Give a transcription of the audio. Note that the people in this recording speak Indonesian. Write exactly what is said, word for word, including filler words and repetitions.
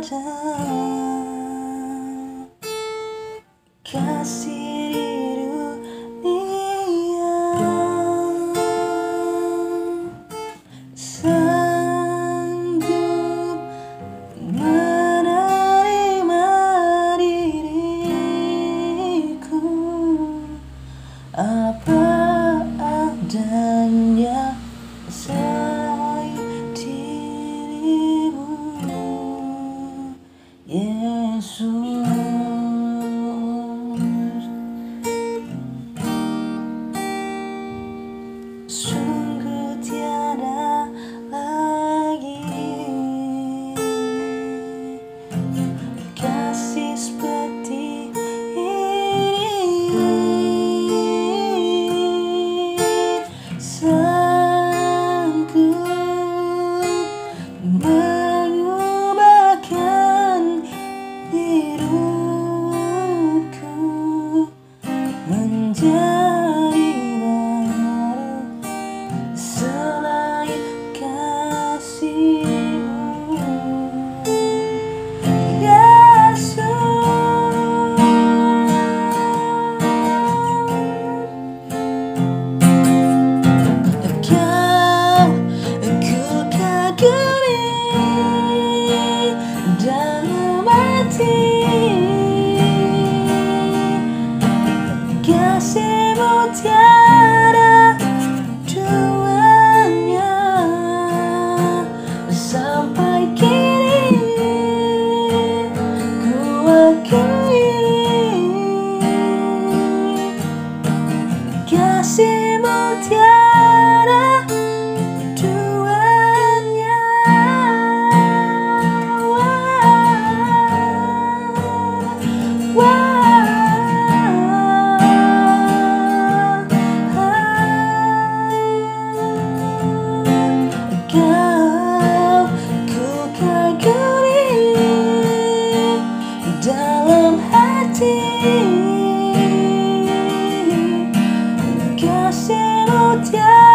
ada kasih di dunia sanggup menerima diriku apa adanya selain dirimu, Yesus. Sungguh tiada lagi kasih seperti ini, sanggup mengubahkan hidupku menjadi baru selain kasih-Mu, Yesus. Kau ku kagumi dalam hati, kasih-Mu tiada duanya sampai kini ku akui kasih-Mu tiada duanya. Wah, Kau ku kagumi dalam hati, kasih-Mu tiada